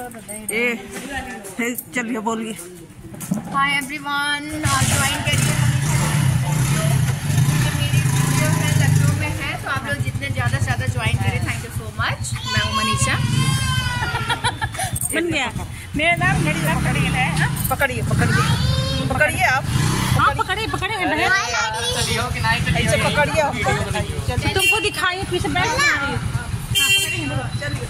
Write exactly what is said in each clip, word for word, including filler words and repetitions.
ए चलिए बोलिए। Hi everyone, join करिए मेरी वीडियो है, लखनऊ में है, तो आप लोग जितने ज़्यादा से ज़्यादा ज्वाइन करें। Thank you so much. मैं हूँ मनीषा। बन गया मेरा नाम, मेरी नाम करील है। पकड़िए पकड़िए पकड़िए आप। हाँ पकड़िए पकड़िए ऐसे पकड़िए। तुमको दिखाइए पीछे बैठ। चलिए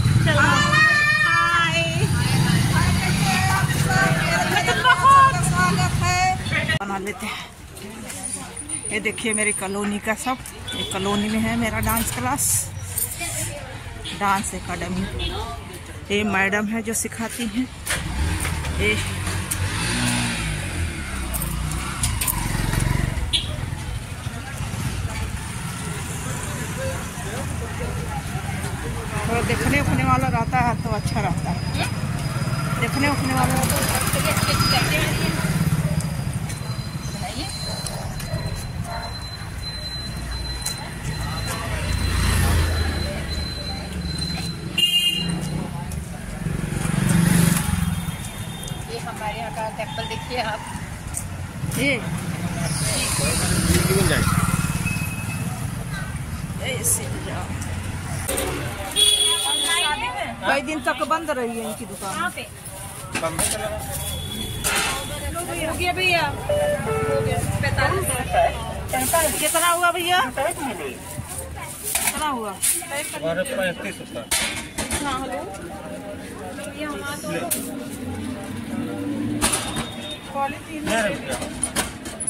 बना लेते हैं। ये देखिए मेरी कॉलोनी का सब, ये कॉलोनी में है मेरा डांस क्लास, डांस एकेडमी। ये मैडम है जो सिखाती हैं। ये थोड़ा देखने उखने वाला रहता है तो अच्छा रहता है। देखने उखने वाला रहता है। ये हमारे यहाँ का टेम्पल देखिए आप। ये कई दिन तक बंद रही है इनकी दुकान। हो गया भैया, कितना हुआ भैया? कितना हुआ? पैंतीस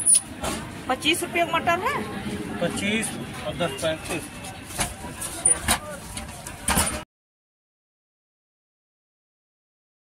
पच्चीस रुपये मटर है। पच्चीस और दस पैंतीस।